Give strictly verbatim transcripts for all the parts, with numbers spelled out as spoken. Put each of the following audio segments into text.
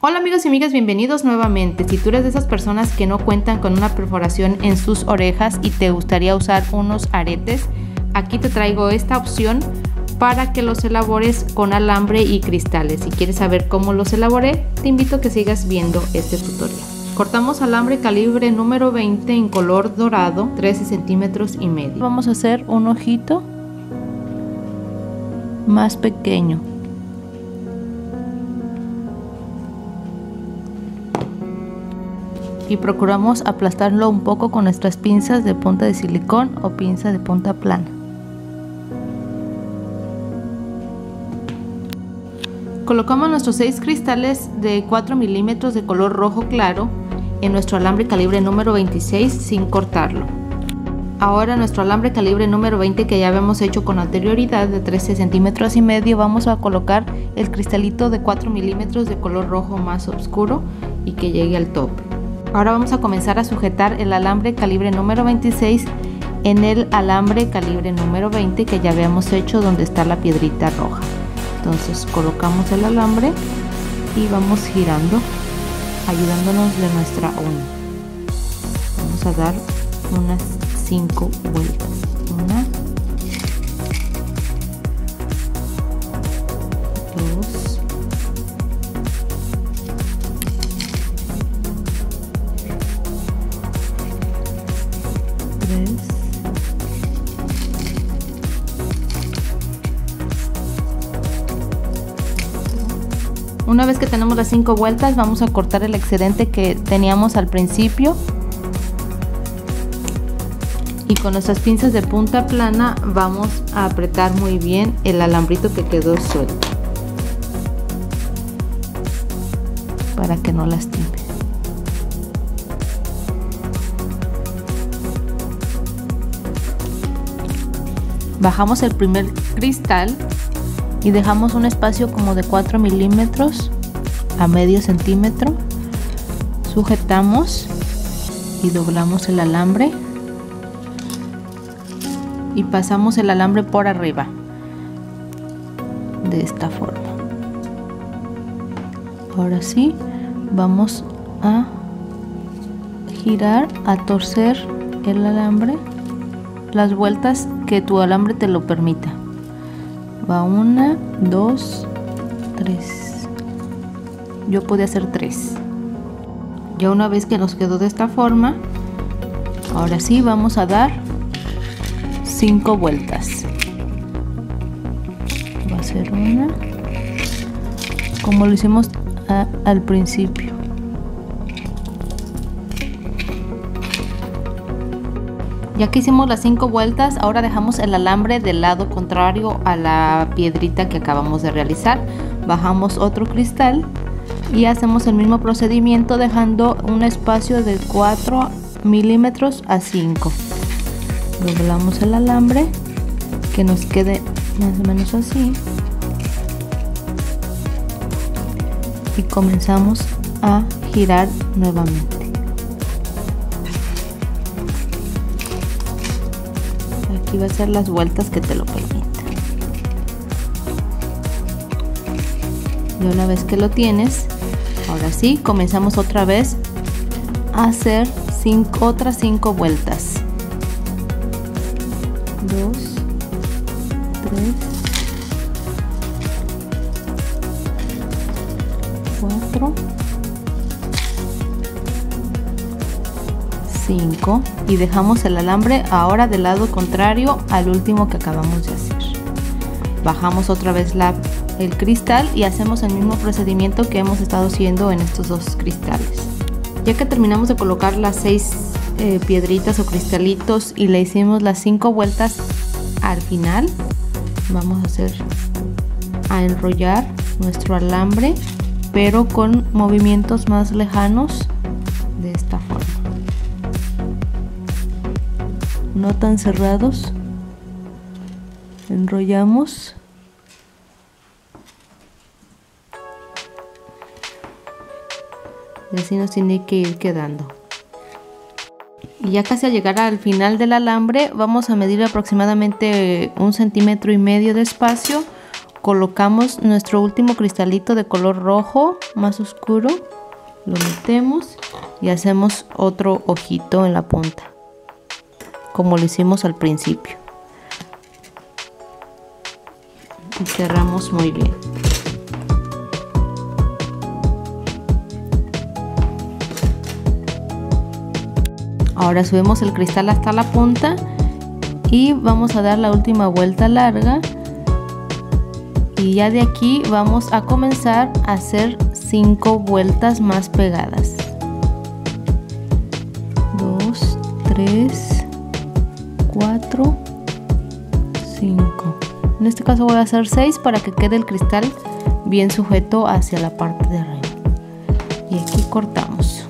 Hola amigos y amigas, bienvenidos nuevamente. Si tú eres de esas personas que no cuentan con una perforación en sus orejas y te gustaría usar unos aretes, aquí te traigo esta opción para que los elabores con alambre y cristales. Si quieres saber cómo los elaboré, te invito a que sigas viendo este tutorial. Cortamos alambre calibre número veinte en color dorado, trece centímetros y medio. Vamos a hacer un ojito más pequeño. Y procuramos aplastarlo un poco con nuestras pinzas de punta de silicón o pinza de punta plana. Colocamos nuestros seis cristales de cuatro milímetros de color rojo claro en nuestro alambre calibre número veintiséis sin cortarlo. Ahora nuestro alambre calibre número veinte, que ya habíamos hecho con anterioridad, de trece centímetros y medio, vamos a colocar el cristalito de cuatro milímetros de color rojo más oscuro y que llegue al tope. Ahora vamos a comenzar a sujetar el alambre calibre número veintiséis en el alambre calibre número veinte que ya habíamos hecho, donde está la piedrita roja. Entonces colocamos el alambre y vamos girando, ayudándonos de nuestra uña. Vamos a dar unas cinco vueltas. Una, dos, tres, una vez que tenemos las cinco vueltas, vamos a cortar el excedente que teníamos al principio y con nuestras pinzas de punta plana vamos a apretar muy bien el alambrito que quedó suelto para que no lastime. Bajamos el primer cristal y dejamos un espacio como de cuatro milímetros a medio centímetro. Sujetamos y doblamos el alambre y pasamos el alambre por arriba de esta forma. Ahora sí, vamos a girar, a torcer el alambre las vueltas que tu alambre te lo permita. Va una, dos, tres. Yo pude hacer tres. Ya una vez que nos quedó de esta forma, ahora sí vamos a dar cinco vueltas. Va a ser una, como lo hicimos a, al principio. Ya que hicimos las cinco vueltas, ahora dejamos el alambre del lado contrario a la piedrita que acabamos de realizar. Bajamos otro cristal y hacemos el mismo procedimiento, dejando un espacio de cuatro milímetros a cinco. Doblamos el alambre que nos quede más o menos así y comenzamos a girar nuevamente. Aquí va a ser las vueltas que te lo permitan. Y una vez que lo tienes, ahora sí comenzamos otra vez a hacer cinco, otras cinco vueltas. Dos, tres, cuatro, cinco, y dejamos el alambre ahora del lado contrario al último que acabamos de hacer. Bajamos otra vez la, el cristal y hacemos el mismo procedimiento que hemos estado haciendo en estos dos cristales. Ya que terminamos de colocar las seis eh, piedritas o cristalitos y le hicimos las cinco vueltas al final, vamos a hacer a enrollar nuestro alambre, pero con movimientos más lejanos, de esta forma, no tan cerrados. Enrollamos y así nos tiene que ir quedando. Y ya casi al llegar al final del alambre, vamos a medir aproximadamente un centímetro y medio de espacio colocamos nuestro último cristalito de color rojo más oscuro, lo metemos y hacemos otro ojito en la punta, como lo hicimos al principio. Y cerramos muy bien. Ahora subimos el cristal hasta la punta y vamos a dar la última vuelta larga. Y ya de aquí vamos a comenzar a hacer cinco vueltas más pegadas. Dos, tres, cuatro, cinco. En este caso voy a hacer seis para que quede el cristal bien sujeto hacia la parte de arriba. Y aquí cortamos.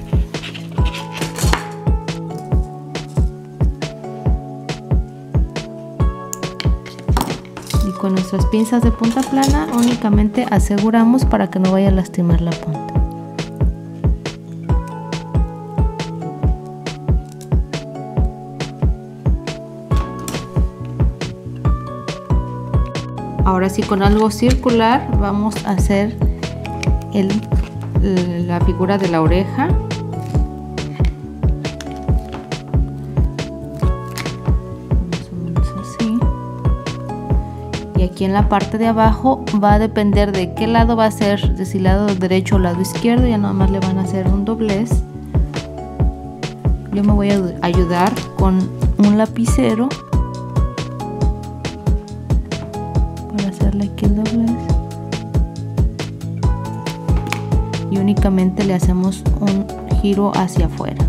Y con nuestras pinzas de punta plana únicamente aseguramos para que no vaya a lastimar la punta. Ahora sí, con algo circular vamos a hacer el, la figura de la oreja. Más o menos así. Y aquí en la parte de abajo va a depender de qué lado va a ser, de si lado derecho o lado izquierdo. Ya nada más le van a hacer un doblez. Yo me voy a ayudar con un lapicero aquí el doblez y únicamente le hacemos un giro hacia afuera.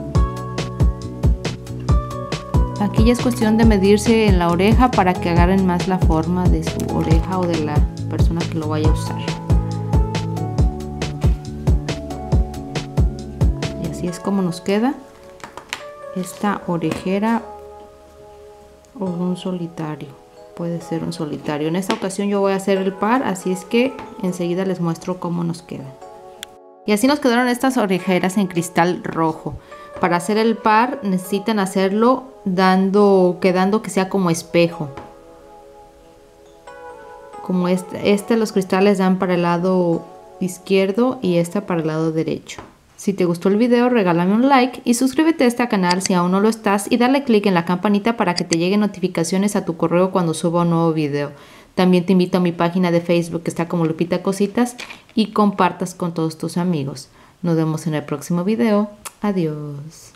Aquí ya es cuestión de medirse en la oreja para que agarren más la forma de su oreja o de la persona que lo vaya a usar. Y así es como nos queda esta orejera o un solitario. Puede ser un solitario. En esta ocasión yo voy a hacer el par, así es que enseguida les muestro cómo nos queda. Y así nos quedaron estas orejeras en cristal rojo. Para hacer el par necesitan hacerlo dando, quedando que sea como espejo. Como este, este los cristales dan para el lado izquierdo y esta para el lado derecho. Si te gustó el video, regálame un like y suscríbete a este canal si aún no lo estás y dale click en la campanita para que te lleguen notificaciones a tu correo cuando suba un nuevo video. También te invito a mi página de Facebook que está como Lupita Cositas y compartas con todos tus amigos. Nos vemos en el próximo video. Adiós.